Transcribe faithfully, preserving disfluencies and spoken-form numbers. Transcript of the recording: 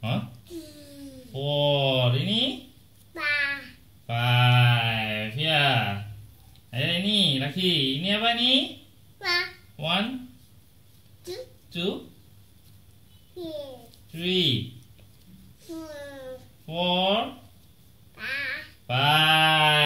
Hah? Four. Ini? Five. Five. Ya. Ayo ini lagi. Ini apa nih? One. One. Two. Two. Three. Three. Four. Four.